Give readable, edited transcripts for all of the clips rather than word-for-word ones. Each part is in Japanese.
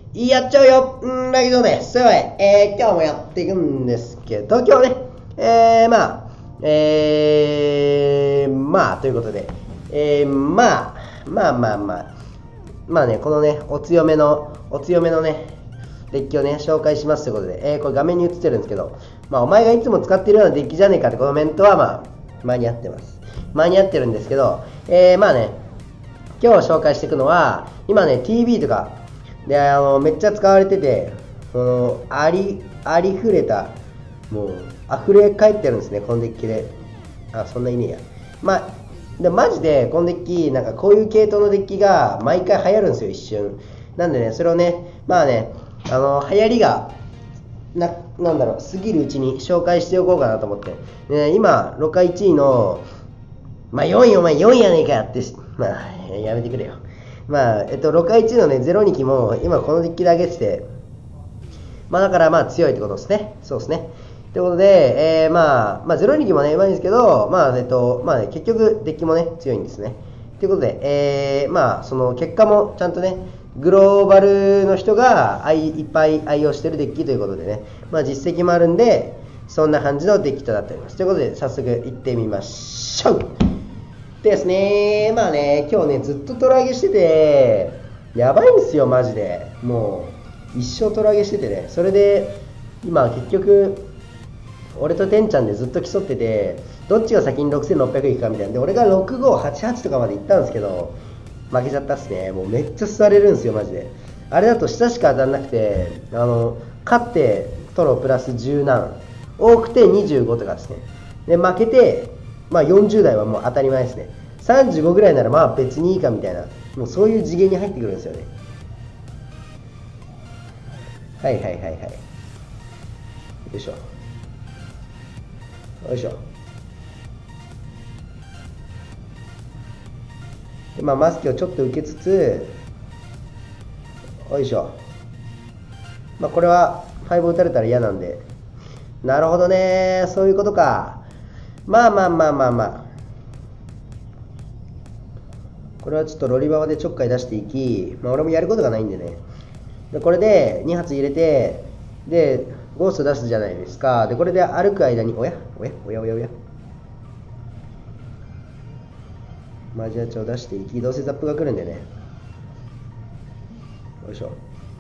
やっちゃうよ。ラギゾです。今日もやっていくんですけど、今日ね、ということで、まあね、このね、お強めのね、デッキをね、紹介しますということで、これ画面に映ってるんですけど、お前がいつも使ってるようなデッキじゃねえかってコメントは、間に合ってます。間に合ってるんですけど、今日紹介していくのは、今ね、TV とか、で、めっちゃ使われてて、ありふれた、もう、溢れ返ってるんですね、このデッキで。そんな意味や。でマジで、このデッキ、なんかこういう系統のデッキが毎回流行るんですよ、一瞬。なんでね、それをね、流行りが、過ぎるうちに紹介しておこうかなと思って。ね、今、ロカ1位の、4位お前4位やねえかって、やめてくれよ。ロカ1のね、02期も今このデッキで上げてて、だから強いってことですね。そうですね。ということで、02期もね、うまいんですけど、結局デッキもね、強いんですね。ということで、その結果もちゃんとね、グローバルの人がいっぱい愛用してるデッキということでね、実績もあるんで、そんな感じのデッキとなっております。ということで、早速行ってみましょう。ですね、今日ね、ずっとトラ上げしてて、やばいんですよ、マジで。もう、一生トラ上げしててね。それで、今、結局、俺とてんちゃんでずっと競ってて、どっちが先に6600いくかみたいな。で、俺が6588とかまで行ったんですけど、負けちゃったっすね。もうめっちゃ座れるんですよ、マジで。あれだと下しか当たんなくて、勝ってトロプラス10何、多くて25とかですね。で、負けて、40代はもう当たり前ですね。35ぐらいなら別にいいかみたいな、もうそういう次元に入ってくるんですよね。はい。よいしょ。よいしょ。で、マスクをちょっと受けつつ、よいしょ。これは5打たれたら嫌なんで。なるほどね、そういうことか。これはちょっとロリババでちょっかい出していき、俺もやることがないんでね。でこれで2発入れて、で、ゴースト出すじゃないですか。で、これで歩く間に、おやマジアチを出していき、どうせザップが来るんでね。よいしょ。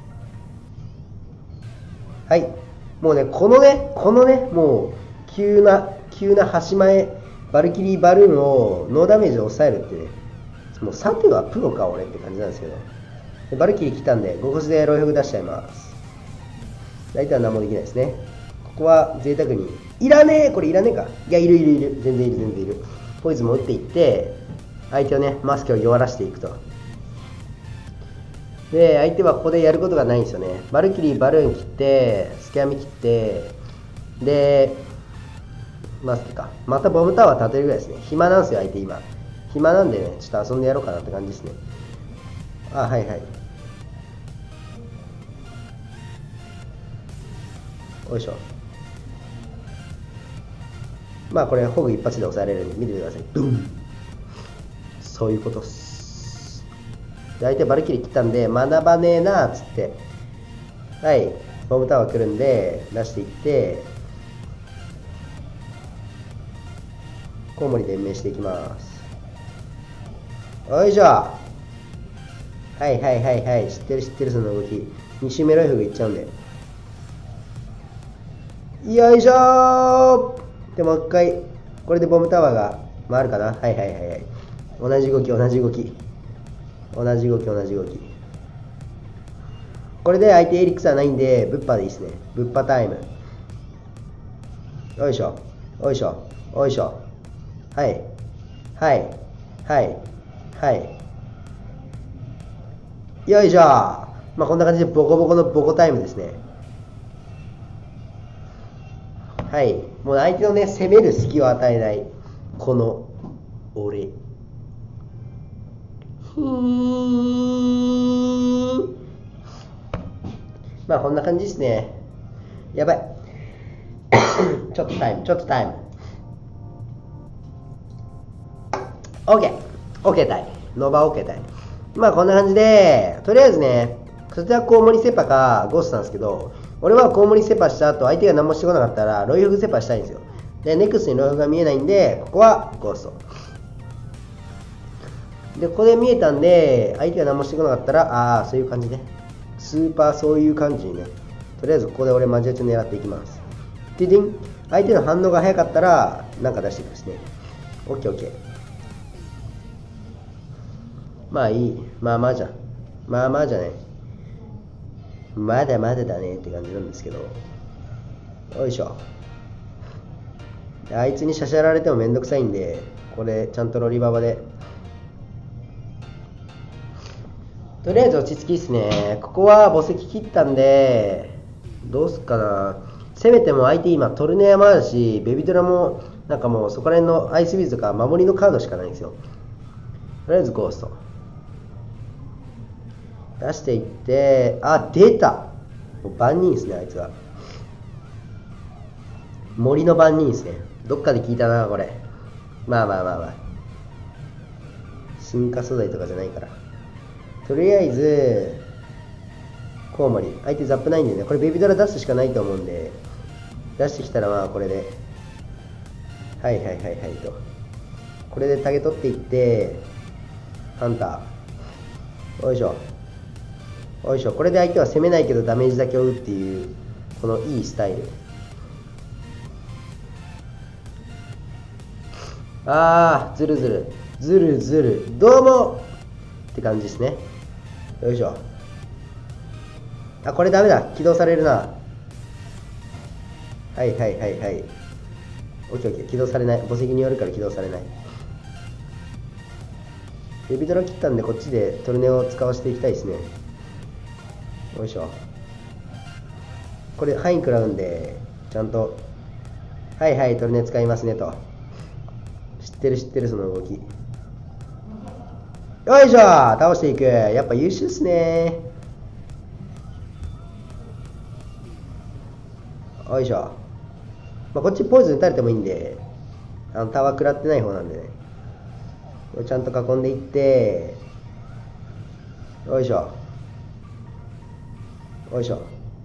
はい。もうね、このね、もう、急な端前、バルキリーバルーンをノーダメージで抑えるってね、もうさてはプロか俺って感じなんですけど。でバルキリー来たんで、5コスでロイフグ出しちゃいます。大体は何もできないですね。ここは贅沢に。いらねえ、これいらねえか。いや、いる。全然いる。ポイズンも打っていって、相手をね、マスクを弱らしていくと。で、相手はここでやることがないんですよね。バルキリー、バルーン切って、スキャミ切って、で、マスクか。またボムタワー立てるぐらいですね。暇なんですよ、相手今。暇なんでね、ちょっと遊んでやろうかなって感じですね。はい。よいしょ。これホグ一発で抑えられるんで見ててください。ドン。そういうことっす。で相手バルキリー切ったんで学ばねえなっつって、はい、ボムタワー来るんで出していって、コウモリで延命していきます。よいしょ。はい、知ってるその動き。2周目ロイフがいっちゃうんで、よいしょー。でもう一回これでボムタワーが回るかな。はい。同じ動き。これで相手エリクサーないんでぶっぱでいいですね。ぶっぱタイム。よいしょ。はいよいしょ。こんな感じでボコボコのボコタイムですね。はい。もう相手のね、攻める隙を与えないこの俺。こんな感じですね。やばい。ちょっとタイム。OK タイム。ノバ OK タイム。こんな感じで、とりあえずね、 そちらコウモリセパかゴーストなんですけど、俺はコウモリセパした後相手が何もしてこなかったらロイフグセパしたいんですよ。でネクストにロイフグが見えないんで、ここはゴーストで、ここで見えたんで相手が何もしてこなかったら、そういう感じね、スーパーそういう感じにね、とりあえずここで俺マジ打ち狙っていきます。ででん、相手の反応が早かったらなんか出してきますね。オッケーオッケー。まあいい、まあまあじゃん、まあまあじゃね、まだまだだねって感じなんですけど、よいしょ。あいつにしゃしゃられてもめんどくさいんで、これちゃんとロリババでとりあえず落ち着きっすね。ここは墓石切ったんでどうすっかな。せめても相手今トルネアもあるし、ベビドラもなんかもうそこら辺のアイスビーズとか守りのカードしかないんですよ。とりあえずゴースト出していって、出た、もう万人ですね。あいつは森の万人ですね。どっかで聞いたなこれ。まあ進化素材とかじゃないから、とりあえずコウモリ、相手ザップないんでね、これベビドラ出すしかないと思うんで、出してきたらまあこれではいと、これでタゲ取っていってハンター、よいしょよいしょ。これで相手は攻めないけどダメージだけを打っていうこのいいスタイル。ずるどうもって感じですね。よいしょ。これダメだ、起動されるな。はいオッケーオッケー、起動されない、墓石によるから起動されない。ベビドラ切ったんでこっちでトルネを使わせていきたいですね。よいしょ。これ範囲食らうんでちゃんとトルネ使いますねと。知ってるその動き。よいしょ、倒していく。やっぱ優秀っすね。よいしょ。こっちポイズン打たれてもいいんで、タワー食らってない方なんでね、これちゃんと囲んでいって、よいしょよいしょ。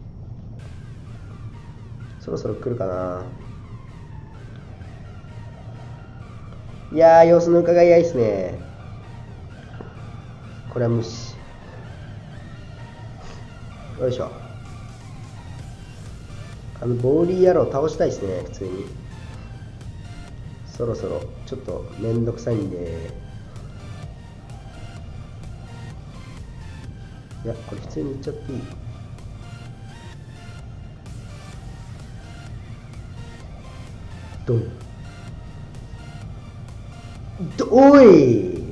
そろそろ来るかな。いやー、様子の伺い合いですね。これは無視。よいしょ。ボーリー野郎倒したいですね。普通にそろそろちょっとめんどくさいんで、いやこれ普通にいっちゃっていい。ドン。おい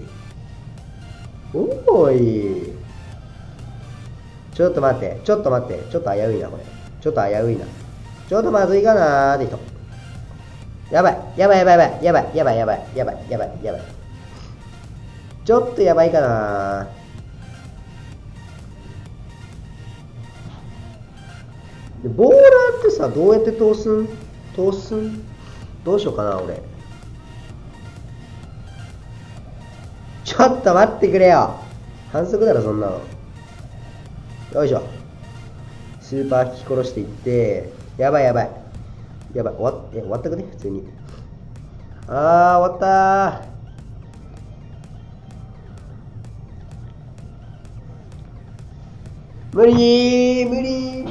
ちょっと待って、ちょっと危ういなこれ。ちょっとまずいかなーって人。やばい。ちょっとやばいかなー。ボーラーってさ、どうやって通すんどうしようかな俺。ちょっと待ってくれよ。反則だろそんなの。よいしょ。スーパー引き殺していって、やばい終わったくね普通に。終わったー。無理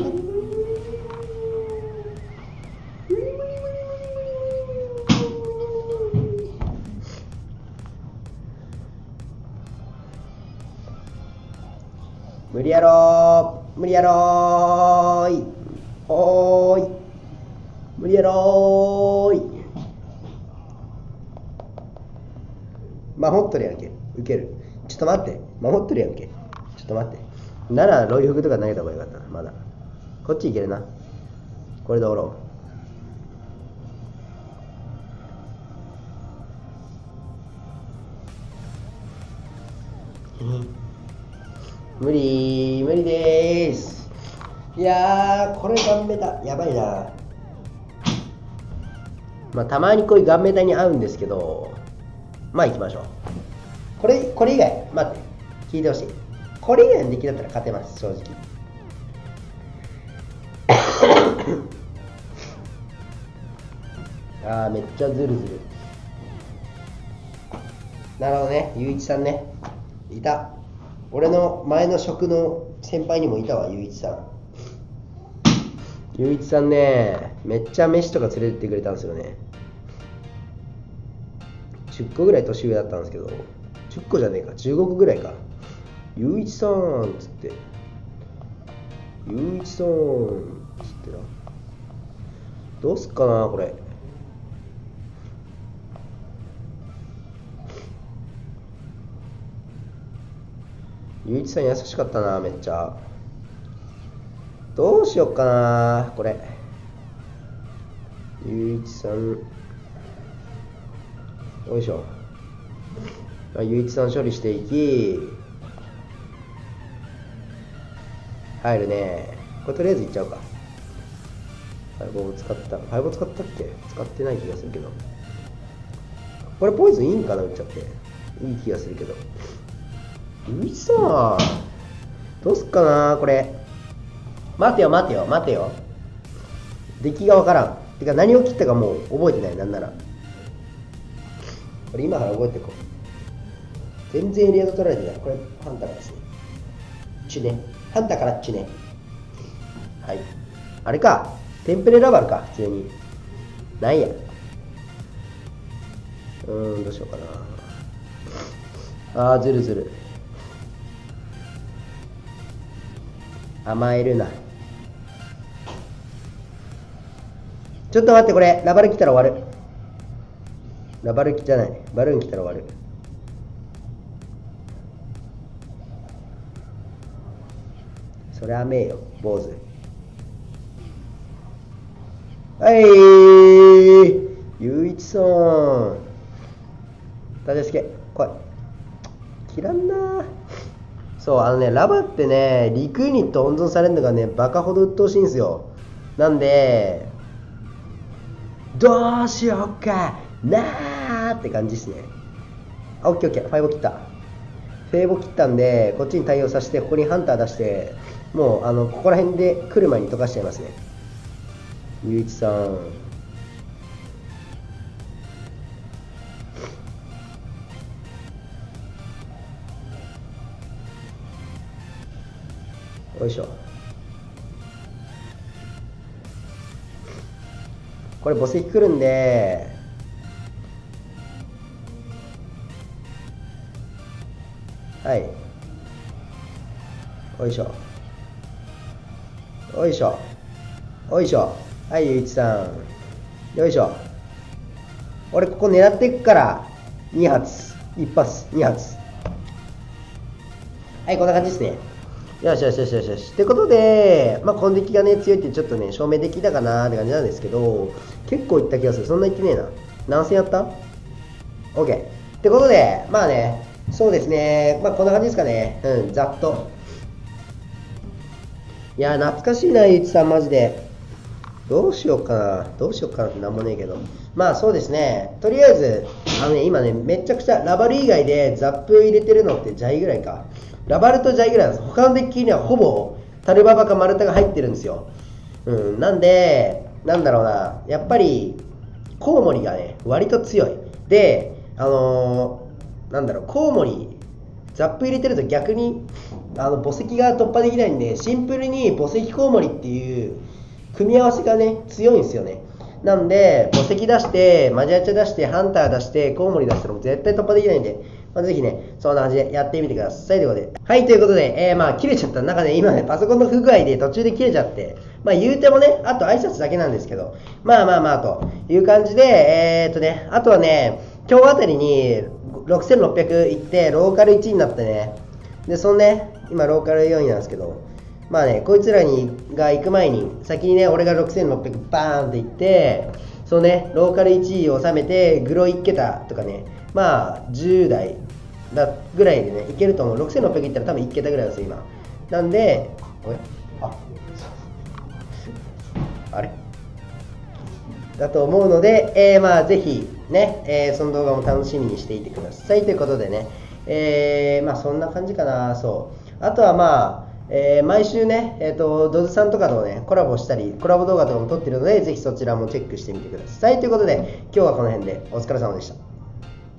無理やろーい。無理やろーい。守っとるやんけ。ウケる。ちょっと待って。守っとるやんけ。ちょっと待って。ならロイフグとか投げた方がよかったな。まだこっちいけるな。これでおろう。無理でーす。いやーこれガンメタやばいな。たまにこういうガンメタに合うんですけど、行きましょう。これ以外待って聞いてほしい。 これ以外のデッキだったら勝てます、正直。あー、めっちゃズルズル。なるほどね、ゆういちさんね。いた。俺の前の職の先輩にもいたわ、ゆういちさん。ゆういちさんね、めっちゃ飯とか連れてってくれたんですよね。10個ぐらい年上だったんですけど、10個じゃねえか、15個ぐらいか。ゆういちさんっつって、ゆういちさんっつってな。どうすっかな、これ。ゆういちさん優しかったな、めっちゃ。どうしよっかな、これ。ゆういちさん。よいしょ。ゆういちさん処理していき。入るね。これとりあえずいっちゃうか。ファイボー使った。ファイボー使ったっけ？使ってない気がするけど。これポイズンいいんかな、打っちゃって。いい気がするけど。ゆういちさん。どうすっかな、これ。待てよ。出来がわからん。てか何を切ったかもう覚えてない、なんなら。これ今から覚えていこう。全然エリアド取られてない。これハンターからですね。ハンターからね。はい。あれか。テンプレラバルか、普通に。なんや。どうしようかな。ずるずる。甘えるな。ちょっと待って、これラバル来たら終わる。ラバル来じゃない、バルーン来たら終わる。それ甘えよ、坊主。ゆういちさん。立助、来い。切らんな。そう、ラバってね、リクユニット温存されるのがね、バカほど鬱陶しいんですよ。なんで、どうしようかなーって感じですね。オッケーオッケー、ファイボ切った。フェーボ切ったんで、こっちに対応させて、ここにハンター出して、もう、ここら辺で来る前に溶かしちゃいますね。ゆういちさん。よいしょ。これ墓石来るんで、はい、よいしょよいしょよいしょ。はい、ゆういちさん、よいしょ。俺ここ狙っていくから2発1発2発。はい、こんな感じですね。よし。ってことで、このデッキがね、強いってちょっとね、証明できたかなーって感じなんですけど、結構いった気がする。そんないってねえな。何戦やった？ OK。ってことで、そうですね、こんな感じですかね。ざっと。いや、懐かしいな、ゆういちさん、マジで。どうしようかなってなんもねえけど。そうですね。とりあえず、今ね、めちゃくちゃ、ラバル以外でザップ入れてるのってジャイぐらいか。ラバルとジャイぐらいなんです。他のデッキにはほぼタルババかマルタが入ってるんですよ。なんで、なんだろうな、やっぱりコウモリがね割と強いで、コウモリザップ入れてると逆に墓石が突破できないんで、シンプルに墓石コウモリっていう組み合わせがね強いんですよね。なんで墓石出してマジアチャ出してハンター出してコウモリ出したらもう絶対突破できないんで、ぜひね、そんな感じでやってみてくださいということで。はい、ということで、切れちゃった。なんかね、今ね、パソコンの不具合で途中で切れちゃって、言うてもね、あと挨拶だけなんですけど、という感じで、あとはね、今日あたりに6600いって、ローカル1位になってね、で、今ローカル4位なんですけど、こいつらが行く前に、先にね、俺が6600バーンっていって、ローカル1位を収めて、グロ1桁とかね、10代ぐらいでね、いけると思う。6600いったら多分1桁ぐらいですよ、今。なんで、あれだと思うので、ぜひね、その動画も楽しみにしていてくださいということでね、そんな感じかな。そう。 あとは毎週ね、ドズさんとかとね、コラボしたり、コラボ動画とかも撮ってるので、ぜひそちらもチェックしてみてください。ということで、今日はこの辺でお疲れ様でした。